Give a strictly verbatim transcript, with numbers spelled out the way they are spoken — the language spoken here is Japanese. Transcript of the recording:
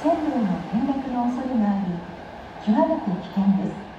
線路への転落の恐れがあり、極めて危険です。